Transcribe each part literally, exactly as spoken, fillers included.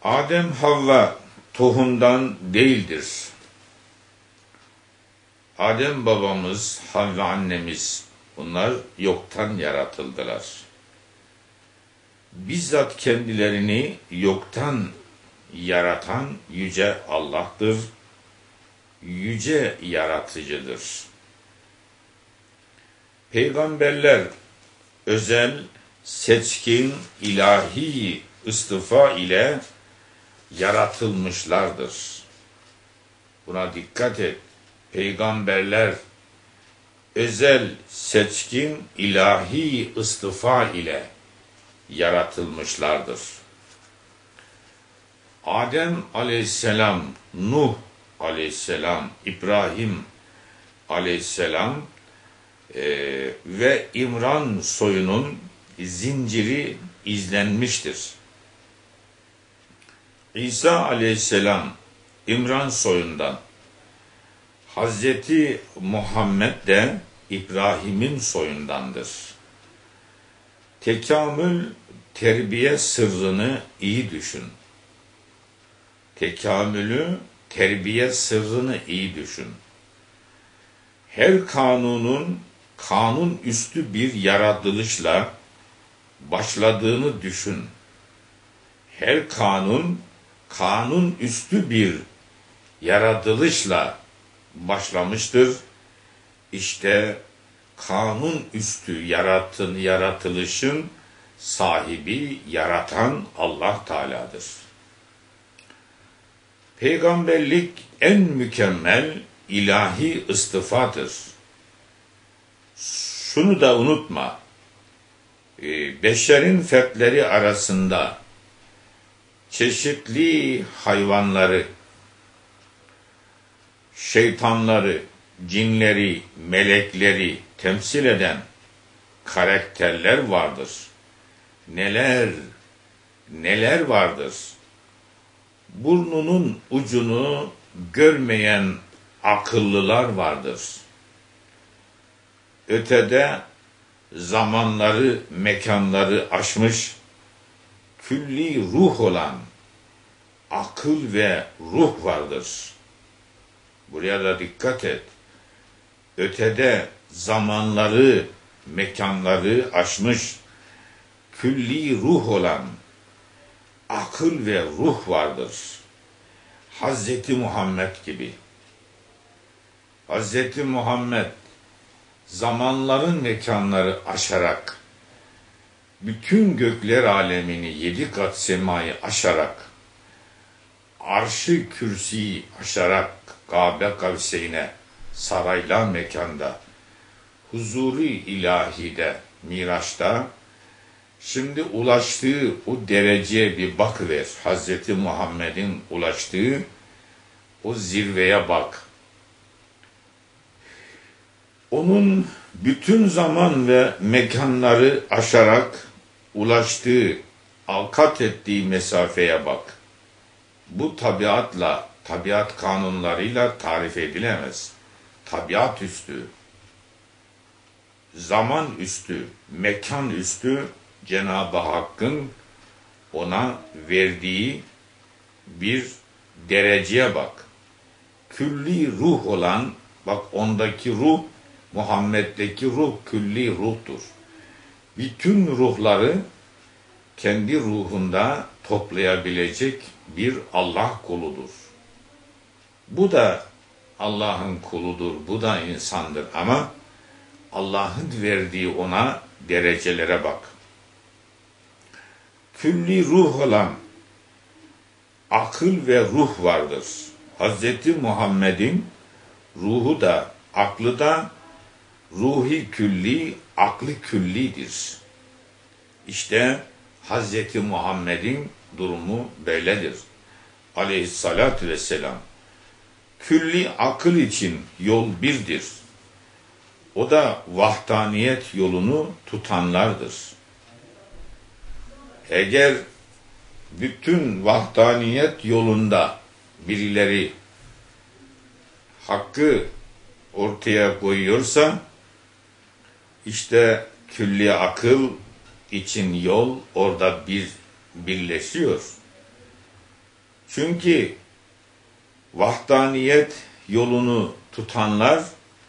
Adem Havva tohumdan değildir. Adem babamız, Havva annemiz, bunlar yoktan yaratıldılar. Bizzat kendilerini yoktan yaratan yüce Allah'tır. Yüce yaratıcıdır. Peygamberler özel, seçkin, ilahi istifa ile yaratılmışlardır. Buna dikkat et. Peygamberler özel, seçkin, ilahi istifa ile yaratılmışlardır. Adem aleyhisselam, Nuh aleyhisselam, İbrahim aleyhisselam e, ve İmran soyunun zinciri izlenmiştir. İsa aleyhisselam İmran soyundan, Hazreti Muhammed de İbrahim'in soyundandır. Tekamül terbiye sırrını iyi düşün. Tekamülü terbiye sırrını iyi düşün. Her kanunun kanun üstü bir yaratılışla başladığını düşün. Her kanun kanun üstü bir yaratılışla başlamıştır. İşte kanun üstü yaratın, yaratılışın sahibi, yaratan Allah Teala'dır. Peygamberlik en mükemmel ilahi istifadır. Şunu da unutma, beşerin fertleri arasında çeşitli hayvanları, şeytanları, cinleri, melekleri temsil eden karakterler vardır. Neler, neler vardır. Burnunun ucunu görmeyen akıllılar vardır. Ötede zamanları, mekanları aşmış, külli ruh olan akıl ve ruh vardır. Buraya da dikkat et. Ötede zamanları, mekanları aşmış, külli ruh olan akıl ve ruh vardır. Hazreti Muhammed gibi. Hazreti Muhammed zamanların mekanları aşarak, bütün gökler alemini, yedi kat semayı aşarak, arşı kürsiyi aşarak, Kabe Kavseyne, saraylar mekanda, huzuru ilahide, Miraç'ta, şimdi ulaştığı o dereceye bir bakıver. Hazreti Muhammed'in ulaştığı o zirveye bak. Onun bütün zaman ve mekanları aşarak ulaştığı, alkat ettiği mesafeye bak. Bu tabiatla, tabiat kanunlarıyla tarif edilemez. Tabiat üstü, zaman üstü, mekan üstü Cenab-ı Hakk'ın ona verdiği bir dereceye bak. Külli ruh olan, bak ondaki ruh, Muhammed'deki ruh külli ruhtur. Bütün ruhları kendi ruhunda toplayabilecek bir Allah kuludur. Bu da Allah'ın kuludur, bu da insandır ama Allah'ın verdiği ona derecelere bak. Külli ruh olan akıl ve ruh vardır. Hazreti Muhammed'in ruhu da, aklı da ruhi külli, aklı küllidir. İşte Hazreti Muhammed'in durumu böyledir. Aleyhissalatü vesselam. Külli akıl için yol birdir. O da vahdaniyet yolunu tutanlardır. Eğer bütün vahdaniyet yolunda birileri hakkı ortaya koyuyorsa, işte külli akıl için yol orada bir birleşiyor. Çünkü vahdaniyet yolunu tutanlar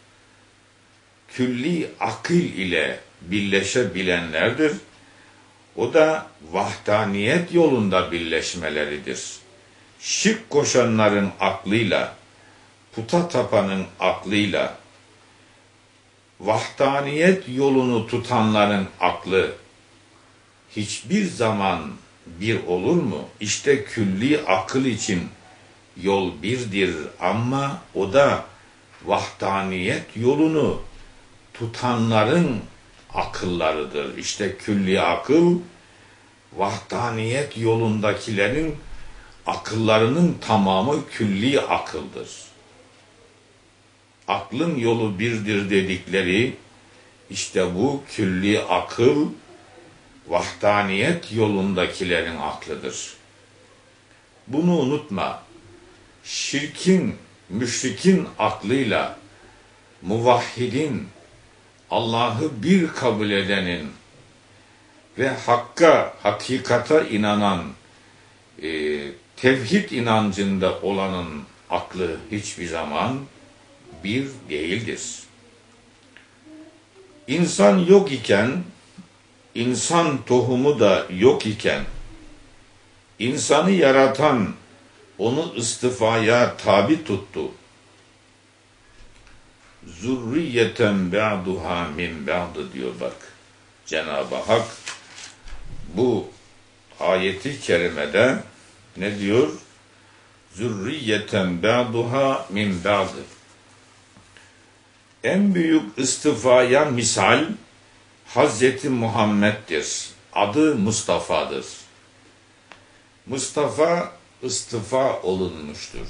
külli akıl ile birleşebilenlerdir. O da vahdaniyet yolunda birleşmeleridir. Şirk koşanların aklıyla, puta tapanın aklıyla, vahdaniyet yolunu tutanların aklı hiçbir zaman bir olur mu? İşte külli akıl için yol birdir ama o da vahdaniyet yolunu tutanların akıllarıdır. İşte külli akıl, vahdaniyet yolundakilerin akıllarının tamamı külli akıldır. Aklın yolu birdir dedikleri, işte bu külli akıl, vahdaniyet yolundakilerin aklıdır. Bunu unutma. Şirkin, müşrikin aklıyla, muvahhidin, Allah'ı bir kabul edenin ve hakka, hakikata inanan, e, tevhid inancında olanın aklı hiçbir zaman bir değildir. İnsan yok iken, insan tohumu da yok iken, insanı yaratan onu istifaya tabi tuttu. Zurriyeten ba'duha min ba'd diyor bak. Cenab-ı Hak bu ayeti kerimede ne diyor? Zurriyeten ba'duha min ba'd. En büyük istifaya misal Hazreti Muhammed'dir. Adı Mustafa'dır. Mustafa istifa olunmuştur.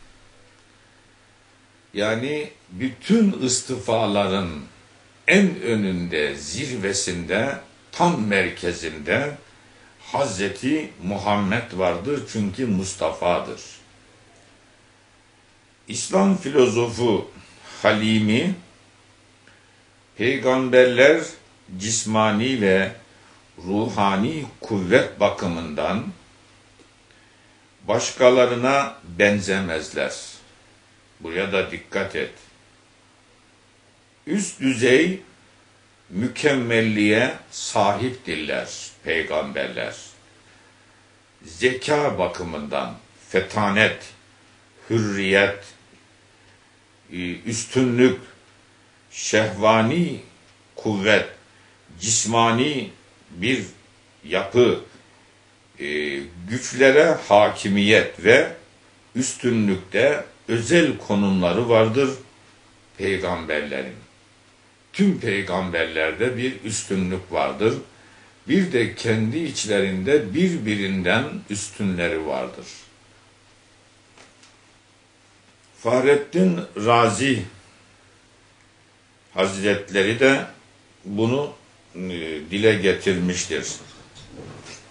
Yani bütün istifaların en önünde, zirvesinde, tam merkezinde Hazreti Muhammed vardır çünkü Mustafa'dır. İslam filozofu Halimi, peygamberler cismani ve ruhani kuvvet bakımından başkalarına benzemezler. Buraya da dikkat et. Üst düzey mükemmelliğe sahiptirler peygamberler. Zeka bakımından fetanet, hürriyet, üstünlük, şehvani kuvvet, cismani bir yapı, güçlere hakimiyet ve üstünlükte özel konumları vardır peygamberlerin. Tüm peygamberlerde bir üstünlük vardır. Bir de kendi içlerinde birbirinden üstünleri vardır. Fahrettin Razi Hazretleri de bunu e, dile getirmiştir.